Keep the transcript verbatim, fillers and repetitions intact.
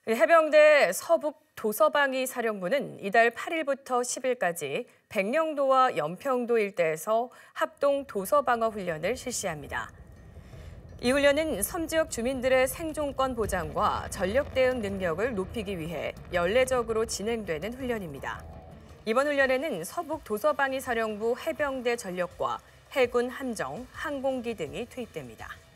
해병대 서북 도서방위 사령부는 이달 팔 일부터 십 일까지 백령도와 연평도 일대에서 합동 도서방어 훈련을 실시합니다. 이 훈련은 섬 지역 주민들의 생존권 보장과 전력 대응 능력을 높이기 위해 연례적으로 진행되는 훈련입니다. 이번 훈련에는 서북 도서방위 사령부 해병대 전력과 해군 함정, 항공기 등이 투입됩니다.